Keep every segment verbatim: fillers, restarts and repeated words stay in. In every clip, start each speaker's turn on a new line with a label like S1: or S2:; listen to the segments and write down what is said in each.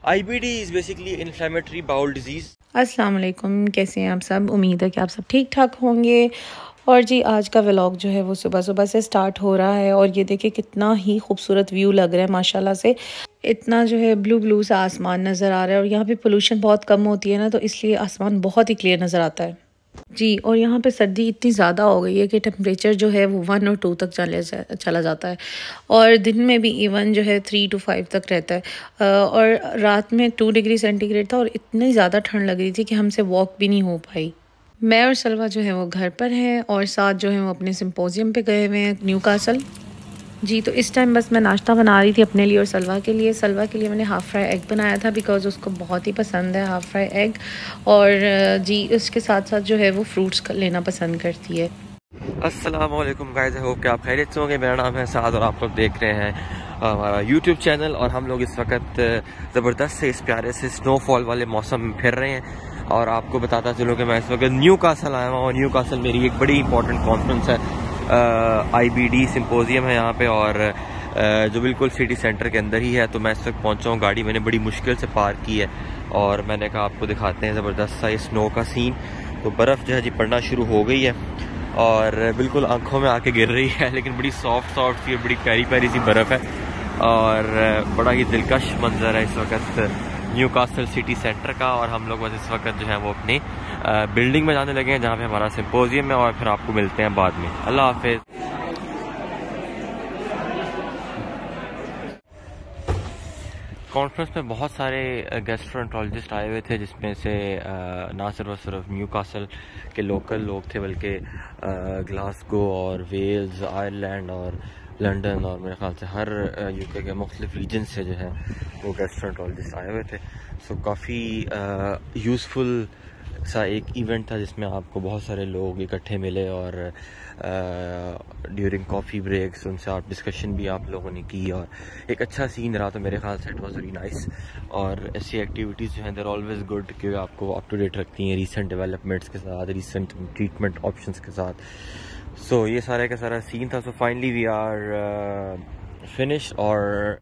S1: I B D is basically inflammatory bowel disease.
S2: अस्सलाम वालेकुम, कैसे हैं आप सब। उम्मीद है कि आप सब ठीक ठाक होंगे। और जी आज का व्लॉग जो है वो सुबह सुबह से स्टार्ट हो रहा है और ये देखिए कितना ही खूबसूरत व्यू लग रहा है माशाल्लाह से। इतना जो है ब्लू ब्लू सा आसमान नज़र आ रहा है और यहाँ पे पोल्यूशन बहुत कम होती है ना, तो इसलिए आसमान बहुत ही क्लियर नज़र आता है जी। और यहाँ पे सर्दी इतनी ज़्यादा हो गई है कि टेम्परेचर जो है वो वन और टू तक चले जा, चला जाता है और दिन में भी इवन जो है थ्री टू फाइव तक रहता है। और रात में टू डिग्री सेंटीग्रेड था और इतनी ज़्यादा ठंड लग रही थी कि हमसे वॉक भी नहीं हो पाई। मैं और सलवा जो है वो घर पर हैं और साथ जो है वो अपने सिम्पोजियम पे गए हुए हैं न्यू कासल जी। तो इस टाइम बस मैं नाश्ता बना रही थी अपने लिए और सलवा के लिए। सलवा के लिए मैंने हाफ़ फ्राई एग बनाया था बिकॉज़ उसको बहुत ही पसंद है हाफ़ फ्राई एग। और जी उसके साथ साथ जो है वो फ्रूट्स लेना पसंद करती है।
S1: अस्सलाम वालेकुम गाइस, आई होप कि आप खैरियत से होंगे। मेरा नाम है साद और आप लोग देख रहे हैं हमारा यूट्यूब चैनल। और हम लोग इस वक्त ज़बरदस्त से इस प्यारे से स्नोफॉल वाले मौसम में फिर रहे हैं। और आपको बताता चलूँ कि मैं इस वक्त न्यू कासल आया हूँ और न्यू कासल मेरी एक बड़ी इंपॉर्टेंट कॉन्फ्रेंस है। आई बी डी सिम्पोजियम है यहाँ पे और uh, जो बिल्कुल सिटी सेंटर के अंदर ही है। तो मैं इस वक्त पहुँचा हूँ, गाड़ी मैंने बड़ी मुश्किल से पार्क की है और मैंने कहा आपको दिखाते हैं ज़बरदस्त सा ये स्नो का सीन। तो बर्फ़ जो है जी पड़ना शुरू हो गई है और बिल्कुल आंखों में आके गिर रही है, लेकिन बड़ी सॉफ्ट सॉफ्ट सी बड़ी प्यारी प्यारी सी बर्फ़ है और बड़ा ही दिलकश मंजर है इस वक्त न्यू कासल सिटी सेंटर का। और हम लोग बस इस वक्त जो है वो अपनी बिल्डिंग में जाने लगे हैं जहाँ पे हमारा सिम्पोजियम है और फिर आपको मिलते हैं बाद में। अल्लाह हाफिज़। कॉन्फ्रेंस में बहुत सारे गैस्ट्रोएंटरोलॉजिस्ट आए हुए थे, जिसमें से ना सिर्फ सिर्फ न्यू कासल के लोकल लोग थे बल्कि ग्लासगो और वेल्स, आयरलैंड और लंदन और मेरे ख्याल से हर यूके के मुख्तलिफ रीजन से जो है वो गैस्ट्रोएंटरोलॉजिस्ट आए हुए थे। सो काफ़ी यूज़फुल सा एक इवेंट था जिसमें आपको बहुत सारे लोग इकट्ठे मिले और ड्यूरिंग कॉफ़ी ब्रेक्स उनसे आप डिस्कशन भी आप लोगों ने की और एक अच्छा सीन रहा। तो मेरे ख्याल से इट वाज वेरी नाइस। और ऐसी एक्टिविटीज़ जो हैं देयर ऑलवेज गुड क्योंकि आपको अप टू डेट रखती हैं रीसेंट डेवलपमेंट्स के साथ, रीसेंट ट्रीटमेंट ऑप्शंस के साथ। सो so, ये सारे का सारा सीन था। So finally we are finish और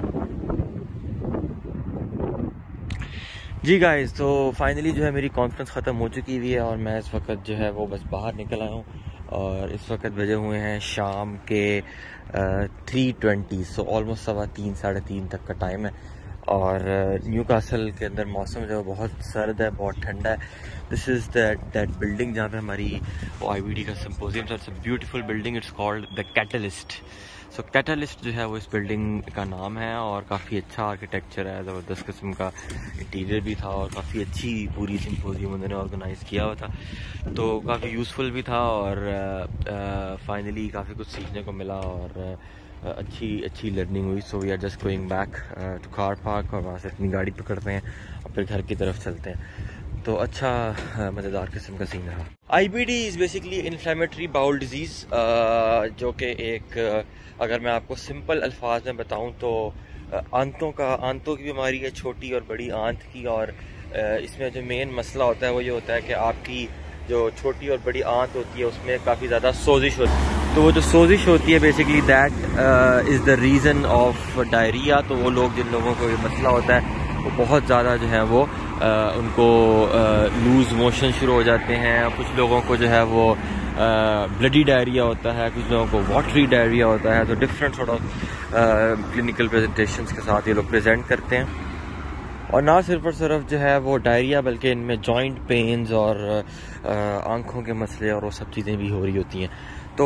S1: जी गाइस, तो फाइनली जो है मेरी कॉन्फ्रेंस ख़त्म हो चुकी हुई है और मैं इस वक्त जो है वो बस बाहर निकल आया हूँ और इस वक्त बजे हुए हैं शाम के थ्री ट्वेंटी। सो ऑलमोस्ट सवा तीन साढ़े तीन तक का टाइम है और न्यू कासल के अंदर मौसम जो है बहुत सर्द है, बहुत ठंडा है। This is that that building जहाँ पे हमारी आई बी डी का सिम्पोजियम था। It's a beautiful building, it's called the Catalyst. So Catalyst जो है वो इस बिल्डिंग का नाम है और काफ़ी अच्छा आर्किटेक्चर है, ज़बरदस्त किस्म का इंटीरियर भी था और काफ़ी अच्छी पूरी सिम्पोजियम उन्होंने ऑर्गेनाइज़ किया हुआ था। तो काफ़ी यूज़फुल भी था और फाइनली काफ़ी कुछ सीखने को मिला और uh, अच्छी अच्छी लर्निंग हुई। So we are just going back to car park और वहाँ से अपनी गाड़ी पकड़ते हैं और फिर घर की तरफ चलते हैं। तो अच्छा मज़ेदार किस्म का सीन रहा। I B D is basically inflammatory bowel disease, जो कि एक अगर मैं आपको सिंपल अल्फाज में बताऊं तो आंतों का आंतों की बीमारी है, छोटी और बड़ी आंत की। और इसमें जो मेन मसला होता है वो ये होता है कि आपकी जो छोटी और बड़ी आंत होती है उसमें काफ़ी ज़्यादा सोजिश होती है। तो वो जो सोजिश होती है basically that is the reason of diarrhoea. तो वो लोग जिन लोगों को ये मसला होता है वो बहुत ज़्यादा जो है वो आ, उनको लूज़ मोशन शुरू हो जाते हैं। कुछ लोगों को जो है वो ब्लडी डायरिया होता है, कुछ लोगों को वाटरी डायरिया होता है। तो different sort of clinical presentations के साथ ये लोग प्रेजेंट करते हैं। और ना सिर्फ और सिर्फ जो है वो डायरिया बल्कि इनमें जॉइंट पेन्स और आ, आँखों के मसले और वो सब चीज़ें भी हो रही होती हैं। तो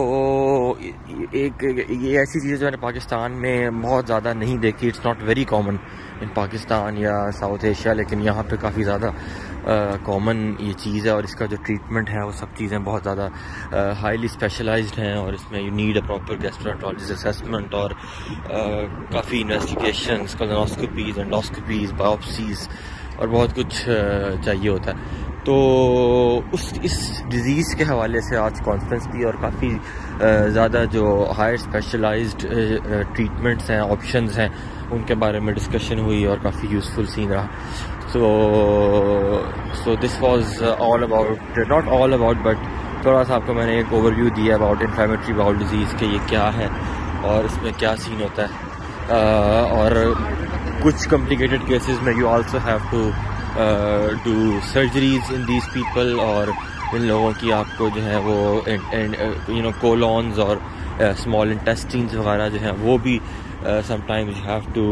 S1: एक ये ऐसी चीज़ें जो है पाकिस्तान में बहुत ज़्यादा नहीं देखी। It's not very common in Pakistan या साउथ एशिया, लेकिन यहाँ पे काफ़ी ज़्यादा कॉमन ये चीज़ है और इसका जो ट्रीटमेंट है वो सब चीज़ें बहुत ज़्यादा हाईली स्पेशलाइज्ड हैं और इसमें you need a proper gastroenterologist assessment और काफ़ी इन्वेस्टिगेशंस, कोलोनोस्कोपीज़, एंडोस्कोपीज़, बायोप्सीज़ और बहुत कुछ चाहिए होता है। तो उस इस डिज़ीज़ के हवाले से आज कॉन्फ्रेंस थी और काफ़ी ज़्यादा जो हायर स्पेशलाइज्ड ट्रीटमेंट्स हैं, ऑप्शंस हैं, उनके बारे में डिस्कशन हुई और काफ़ी यूज़फुल सीन रहा। So so this was all about, not all about but थोड़ा सा आपको मैंने एक ओवरव्यू दिया अबाउट इन्फ्लेमेटरी बाउल डिजीज़ के ये क्या है और इसमें क्या सीन होता है। uh, और कुछ कॉम्प्लिकेटेड केसेस में you also have to do surgeries in these people, और इन लोगों की आपको जो है वो यू नो कोलॉन्स और स्मॉल इंटेस्टाइन्स वगैरह जो हैं वो भी sometimes you have to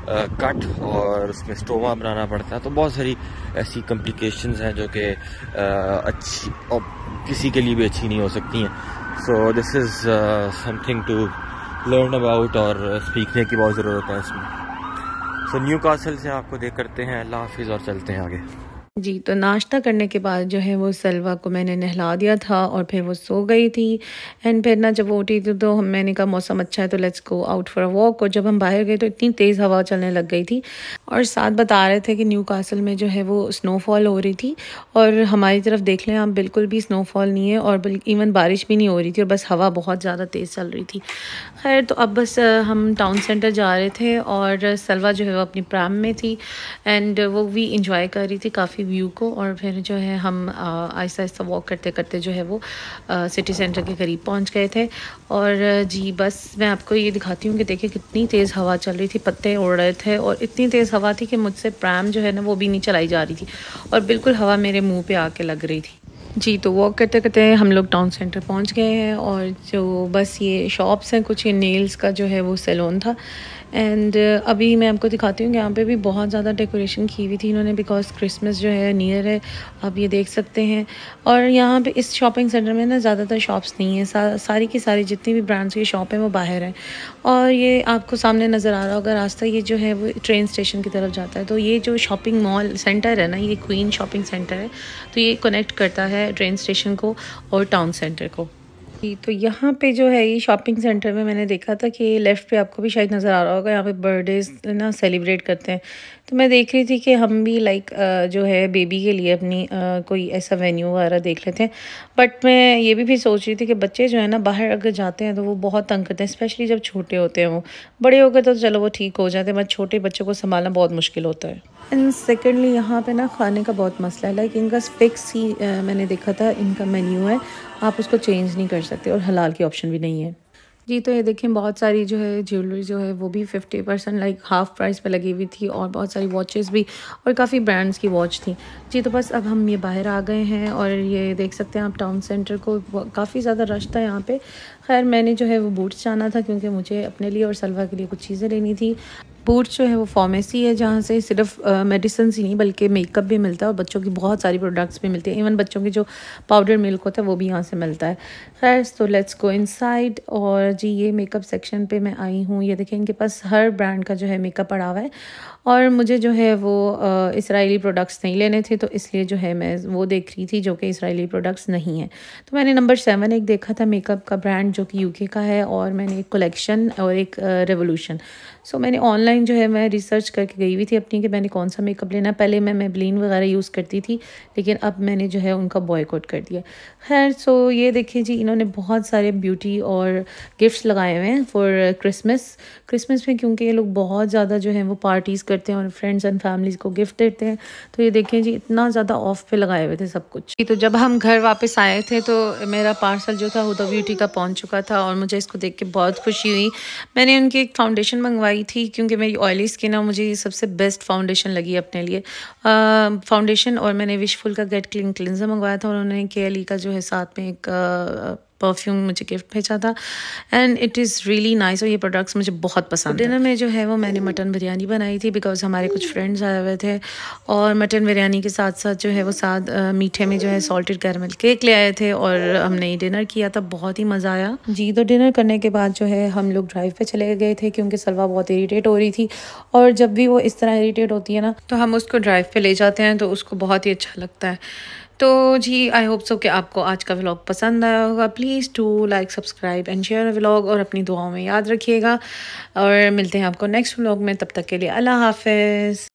S1: cut और उसमें स्टोमा बनाना पड़ता है। तो बहुत सारी ऐसी कॉम्प्लिकेशंस हैं जो कि uh, अच्छी और किसी के लिए भी अच्छी नहीं हो सकती हैं। So this is something to learn about और सीखने की बहुत ज़रूरत है इसमें। सो न्यू कासल से आपको देख करते हैं, अल्लाह हाफिज़, और चलते हैं आगे।
S2: जी, तो नाश्ता करने के बाद जो है वो सलवा को मैंने नहला दिया था और फिर वो सो गई थी। एंड फिर ना जब वो उठी थी तो हम मैंने कहा मौसम अच्छा है तो let's go out for a walk. और जब हम बाहर गए तो इतनी तेज़ हवा चलने लग गई थी, और साथ बता रहे थे कि न्यू कासल में जो है वो स्नोफॉल हो रही थी, और हमारी तरफ देख लें आप बिल्कुल भी स्नोफॉल नहीं है, और इवन बारिश भी नहीं हो रही थी, और बस हवा बहुत ज़्यादा तेज़ चल रही थी। खैर, तो अब बस हम टाउन सेंटर जा रहे थे और सलवा जो है वो अपनी प्राम में थी एंड वो भी इंजॉय कर रही थी काफ़ी व्यू को। और फिर जो है हम आहिस्ता आहिस्ता वॉक करते करते जो है वो आ, सिटी सेंटर के करीब पहुंच गए थे। और जी बस मैं आपको ये दिखाती हूँ कि देखिए कितनी तेज़ हवा चल रही थी, पत्ते उड़ रहे थे, और इतनी तेज़ हवा थी कि मुझसे प्रैम जो है ना वो भी नहीं चलाई जा रही थी, और बिल्कुल हवा मेरे मुँह पे आके लग रही थी। जी, तो वॉक करते करते हम लोग टाउन सेंटर पहुंच गए हैं, और जो बस ये शॉप्स हैं, कुछ ये नेल्स का जो है वो सैलून था। एंड अभी मैं आपको दिखाती हूँ कि यहाँ पे भी बहुत ज़्यादा डेकोरेशन की हुई थी इन्होंने, बिकॉज क्रिसमस जो है नियर है, आप ये देख सकते हैं। और यहाँ पे इस शॉपिंग सेंटर में ना ज़्यादातर शॉप्स नहीं है, सा, सारी की सारी जितनी भी ब्रांड्स की शॉप हैं वो बाहर हैं। और ये आपको सामने नज़र आ रहा होगा रास्ता, ये जो है वो ट्रेन स्टेशन की तरफ जाता है। तो ये जो शॉपिंग मॉल सेंटर है ना, ये क्वीन शॉपिंग सेंटर है, तो ये कनेक्ट करता है ट्रेन स्टेशन को और टाउन सेंटर को। तो यहाँ पे जो है ये शॉपिंग सेंटर में मैंने देखा था कि लेफ़्ट पे आपको भी शायद नज़र आ रहा होगा, यहाँ पे बर्थडेज ना सेलिब्रेट करते हैं। तो मैं देख रही थी कि हम भी लाइक जो है बेबी के लिए अपनी आ, कोई ऐसा वेन्यू वगैरह देख लेते हैं। बट मैं ये भी भी सोच रही थी कि बच्चे जो है ना बाहर अगर जाते हैं तो वो बहुत तंग करते हैं, स्पेशली जब छोटे होते हैं। वो बड़े हो गए तो चलो वो ठीक हो जाते हैं, बट छोटे बच्चों को संभालना बहुत मुश्किल होता है। एंड सेकेंडली यहाँ पे ना खाने का बहुत मसला है, लाइक इनका फिक्स ही आ, मैंने देखा था इनका मेन्यू है, आप उसको चेंज नहीं कर सकते, और हलाल की ऑप्शन भी नहीं है। जी, तो ये देखें बहुत सारी जो है ज्वेलरी जो है वो भी fifty percent like half price पे लगी हुई थी, और बहुत सारी वॉचेस भी, और काफ़ी ब्रांड्स की वॉच थी। जी, तो बस अब हम ये बाहर आ गए हैं, और ये देख सकते हैं आप टाउन सेंटर को, काफ़ी ज़्यादा रश था यहाँ पे। खैर मैंने जो है वो बूट्स जाना था क्योंकि मुझे अपने लिए और सलवा के लिए कुछ चीज़ें लेनी थी। बूट्स जो है वो फार्मेसी है जहाँ से सिर्फ मेडिसिन ही नहीं बल्कि मेकअप भी मिलता है, और बच्चों की बहुत सारी प्रोडक्ट्स भी मिलती हैं, इवन बच्चों की जो पाउडर मिल्क होता है वो भी यहाँ से मिलता है। खैर, तो लेट्स गो इनसाइड। और जी ये मेकअप सेक्शन पे मैं आई हूँ, ये देखें इनके पास हर ब्रांड का जो है मेकअप पड़ा हुआ है, और मुझे जो है वो इसराइली प्रोडक्ट्स नहीं लेने थे, तो इसलिए जो है मैं वो देख रही थी जो कि इसराइली प्रोडक्ट्स नहीं हैं। तो मैंने नंबर सेवन एक देखा था मेकअप का ब्रांड जो कि यूके का है, और मैंने एक कलेक्शन और एक रेवोल्यूशन। सो मैंने ऑनलाइन जो है मैं रिसर्च करके गई हुई थी अपनी कि मैंने कौन सा मेकअप लेना। पहले मैं मेबलिन वगैरह यूज़ करती थी, लेकिन अब मैंने जो है उनका बॉयकॉट कर दिया। खैर, सो ये देखिए जी इन्होंने बहुत सारे ब्यूटी और गिफ्ट्स लगाए हुए हैं फॉर क्रिसमस क्रिसमस में, क्योंकि ये लोग बहुत ज़्यादा जो है वो पार्टीज़ करते हैं और फ्रेंड्स एंड फैमिलीज़ को गिफ्ट देते हैं। तो ये देखें जी इतना ज़्यादा ऑफ पे लगाए हुए थे सब कुछ। तो जब हम घर वापस आए थे तो मेरा पार्सल जो था हुदा ब्यूटी का पहुँच चुका था, और मुझे इसको देख के बहुत खुशी हुई। मैंने उनकी एक फाउंडेशन मंगवाई थी क्योंकि मेरी ऑयली स्किन है, मुझे ये सबसे बेस्ट फाउंडेशन लगी अपने लिए फाउंडेशन। और मैंने विशफुल का गेट क्लीन क्लिनजर मंगवाया था, और उन्होंने के एल ई का जो है साथ में एक आ, परफ्यूम मुझे गिफ्ट भेजा था, and it is really nice, और ये प्रोडक्ट्स मुझे बहुत पसंद। डिनर में जो है वो मैंने मटन बिरयानी बनाई थी बिकॉज हमारे कुछ फ्रेंड्स आए हुए थे, और मटन बिरयानी के साथ साथ जो है वो साथ मीठे में जो है सॉल्टेड कैरमल केक ले आए थे, और हमने डिनर किया था, बहुत ही मज़ा आया। जी, तो डिनर करने के बाद जो है हम लोग ड्राइव पे चले गए थे क्योंकि सलवा बहुत इरीटेट हो रही थी, और जब भी वो इस तरह इरीटेट होती है ना तो हम उसको ड्राइव पे ले जाते हैं, तो उसको बहुत ही अच्छा लगता है। तो जी आई होप सो कि आपको आज का व्लॉग पसंद आया होगा। Please to like subscribe and share vlog, और अपनी दुआओं में याद रखिएगा, और मिलते हैं आपको नेक्स्ट व्लॉग में। तब तक के लिए अल्लाह हाफ़िज़।